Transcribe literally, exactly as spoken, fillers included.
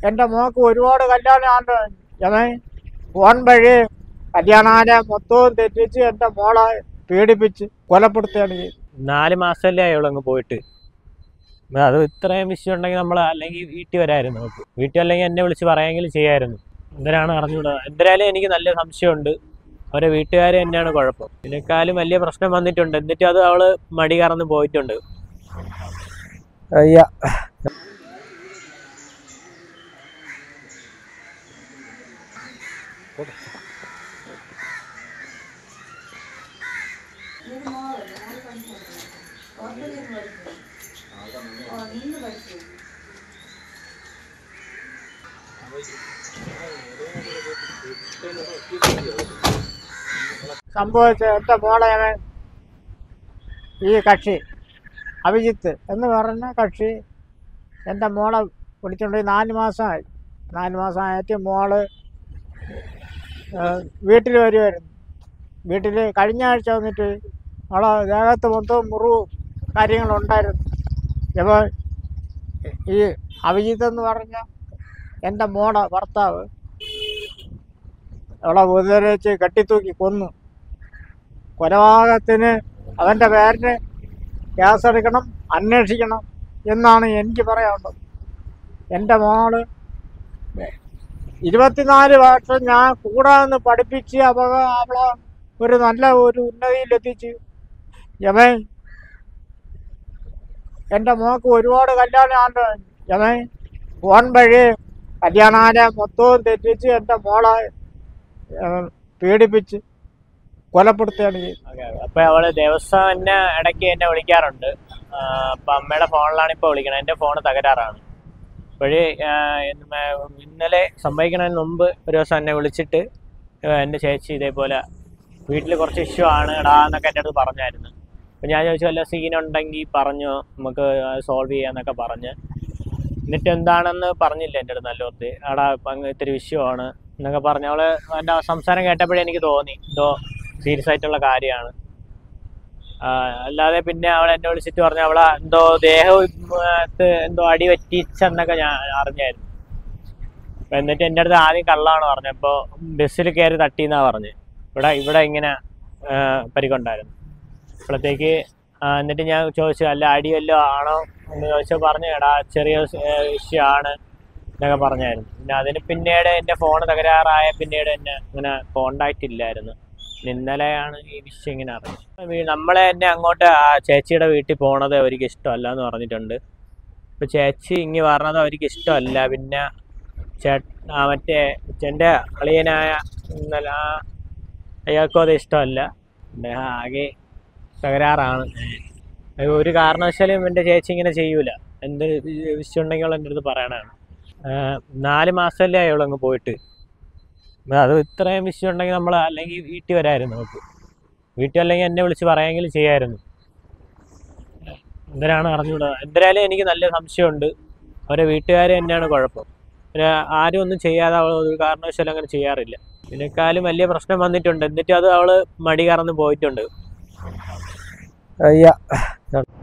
എൻ്റെ മോക്ക് ഒരുപാട് കല്യാണം ഞാൻ ഫോൺ വഴി കല്യാണാലയം മൊത്തവും തെറ്റിച്ച് എൻ്റെ മോളെ പീഡിപ്പിച്ച് കൊലപ്പെടുത്തുകയാണ് ചെയ്തത്. നാല് മാസമല്ലേ ആയുള്ളൂ അങ്ങ് പോയിട്ട്. അത് ഇത്രയും വിഷയം ഉണ്ടെങ്കിൽ നമ്മൾ അല്ലെങ്കിൽ വീട്ടിൽ വരായിരുന്നു. നമുക്ക് വീട്ടിൽ അല്ലെങ്കിൽ എന്നെ വിളിച്ച് പറയാമെങ്കിലും ചെയ്യായിരുന്നു. എന്തിനാണ് അറിഞ്ഞുകൂടാ. എന്തായാലും എനിക്ക് നല്ല സംശയമുണ്ട്. അവരെ വീട്ടുകാർ തന്നെയാണ് കുഴപ്പം. ഇതിനേക്കാളും വലിയ പ്രശ്നം വന്നിട്ടുണ്ട്. എന്നിട്ടും അത് അവള് മടി കറന്ന് പോയിട്ടുണ്ട്. അയ്യ സംഭവിച്ച എൻ്റെ മോളെ ഈ കക്ഷി അഭിജിത്ത് എന്ന് പറഞ്ഞ കക്ഷി എൻ്റെ മോളെ വിളിച്ചുകൊണ്ട് നാല് മാസമായി നാല് മാസമായിട്ട് മോള് വീട്ടിൽ വരുമായിരുന്നു. വീട്ടിൽ കഴിഞ്ഞ ആഴ്ച വന്നിട്ട് അവളെ ദേഹത്ത് മൊത്തം മുറിവും കാര്യങ്ങളുണ്ടായിരുന്നു. അപ്പോൾ ഈ അഭിജിത്ത് എന്ന് പറഞ്ഞ എൻ്റെ മോളെ ഭർത്താവ് അവളെ ഉപദ്രവിച്ച് കെട്ടിത്തൂക്കി കൊന്നു. കൊലപാതകത്തിന് അവൻ്റെ പേരിന് കേസെടുക്കണം, അന്വേഷിക്കണം എന്നാണ് എനിക്ക് പറയാനുള്ളത്. എൻ്റെ മോള് ഇരുപത്തിനാല് വർഷം ഞാൻ കൂടെ നിന്ന് പഠിപ്പിച്ച് അവ അവളെ ഒരു നല്ല ഒരു ഉന്നതിയിലെത്തിച്ച് യമൻ എൻ്റെ മോക്ക് ഒരുപാട് കല്യാണം യമൻ ഫോൺ വഴി കല്യാണാലയം മൊത്തവും തെറ്റിച്ച് എൻ്റെ മോളെ പീഡിപ്പിച്ച് കൊലപ്പെടുത്തുകയാണ് ചെയ്തത്. അപ്പൊ അവള് ദിവസം എന്നെ ഇടയ്ക്ക് എന്നെ വിളിക്കാറുണ്ട്. അപ്പൊ അമ്മയുടെ ഫോണിലാണ് ഇപ്പൊ വിളിക്കണത്. എൻ്റെ ഫോണ് തകരാറാണ്. അപ്പോഴേ ഇന്നലെ സംഭവിക്കുന്നതിന് മുമ്പ് ഒരു ദിവസം എന്നെ വിളിച്ചിട്ട് എൻ്റെ ചേച്ചി ഇതേപോലെ വീട്ടിൽ കുറച്ച് ഇഷ്യൂ ആണ് എടാ എന്നൊക്കെ എൻ്റെ അടുത്ത് പറഞ്ഞായിരുന്നു. അപ്പം ഞാൻ ചോദിച്ചു വല്ല സീനുണ്ടെങ്കിൽ പറഞ്ഞോ, നമുക്ക് സോൾവ് ചെയ്യാന്നൊക്കെ പറഞ്ഞ്. എന്നിട്ട് എന്താണെന്ന് പറഞ്ഞില്ല എൻ്റെ അടുത്ത് നല്ലോത്ത്. എടാ ഇപ്പം ഇത്തിരി വിഷയമാണ് എന്നൊക്കെ പറഞ്ഞ് അവള് എൻ്റെ സംസാരം കേട്ടപ്പോഴേ എനിക്ക് തോന്നി എന്തോ സീരിയസ് ആയിട്ടുള്ള കാര്യമാണ്. അല്ലാതെ പിന്നെ അവൾ എന്നെ വിളിച്ചിട്ട് പറഞ്ഞു അവളെ എന്തോ ദേഹത്ത് എന്തോ അടി പറ്റിച്ചെന്നൊക്കെ ഞാൻ അറിഞ്ഞായിരുന്നു. അപ്പം എന്നിട്ട് എൻ്റെ അടുത്ത് ആദ്യം കള്ളാണ് പറഞ്ഞത്. അപ്പോൾ ബസ്സിൽ കയറി തട്ടിയെന്നാണ് പറഞ്ഞത്. ഇവിടെ ഇവിടെ ഇങ്ങനെ പരിക്കുണ്ടായിരുന്നു. അപ്പോഴത്തേക്ക് എന്നിട്ട് ഞാൻ ചോദിച്ചു അല്ല അടി വല്ലതും ആണോ എന്ന് ചോദിച്ചാൽ പറഞ്ഞു എടാ ചെറിയ ഇഷ്യൂ ആണ് എന്നൊക്കെ പറഞ്ഞായിരുന്നു. പിന്നെ അതിന് പിന്നീട് എൻ്റെ ഫോൺ തകരാറായ പിന്നീട് എന്നെ ഇങ്ങനെ കോണ്ടാക്റ്റ് ഇല്ലായിരുന്നു. ഇന്നലെയാണ് ഈ വിഷയം ഇങ്ങനെ അറിഞ്ഞത്. നമ്മളെ തന്നെ അങ്ങോട്ട് ആ ചേച്ചിയുടെ വീട്ടിൽ പോണത് അവർക്ക് ഇഷ്ടമല്ല എന്ന് പറഞ്ഞിട്ടുണ്ട്. ഇപ്പം ചേച്ചി ഇങ്ങ് പറഞ്ഞത് അവർക്ക് ഇഷ്ടമല്ല. പിന്നെ ചേ മറ്റേ എൻ്റെ അളിയനായ ഇന്നലെ അയാൾക്കും അത് ഇഷ്ടമല്ല. പിന്നെ ആകെ തകരാറാണ്. ഒരു കാരണവശാലും എൻ്റെ ചേച്ചി ഇങ്ങനെ ചെയ്യൂല. എന്ത് വിഷയം ഉണ്ടെങ്കിൽ എൻ്റെ അടുത്ത് പറയണതാണ്. നാല് മാസമല്ലേ ആയുള്ളൂ അങ്ങ് പോയിട്ട്. അത് ഇത്രയും വിഷയം ഉണ്ടെങ്കിൽ നമ്മൾ അല്ലെങ്കിൽ വീട്ടിൽ വരായിരുന്നു. നമുക്ക് വീട്ടിൽ അല്ലെങ്കിൽ എന്നെ വിളിച്ച് പറയാമെങ്കിലും ചെയ്യായിരുന്നു. എന്തിനാണ് അറിഞ്ഞുകൂടാ. എന്തായാലും എനിക്ക് നല്ല സംശയമുണ്ട്. അവരെ വീട്ടുകാർ തന്നെയാണ് കുഴപ്പം. പിന്നെ ആരും ഒന്നും ചെയ്യാതെ അവൾ ഒരു കാരണവശാലും അങ്ങനെ ചെയ്യാറില്ല. ഇതിനേക്കാളും വലിയ പ്രശ്നം വന്നിട്ടുണ്ട്. എന്നിട്ടും അത് അവള് മടി കറന്ന് പോയിട്ടുണ്ട്. അയ്യ